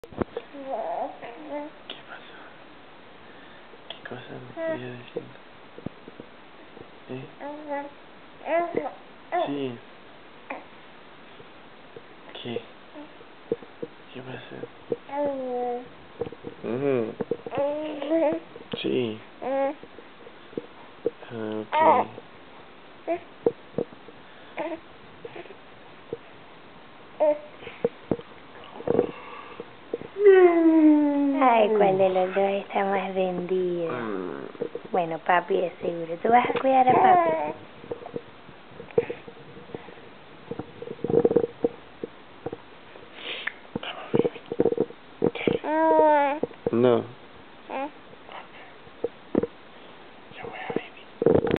¿Qué pasó? ¿Qué cosa me estoy diciendo? Sí. ¿Qué? ¿Qué pasa? Sí. Okay. Ay, ¿cuál de los dos está más vendido? Bueno, papi es seguro. ¿Tú vas a cuidar a papi?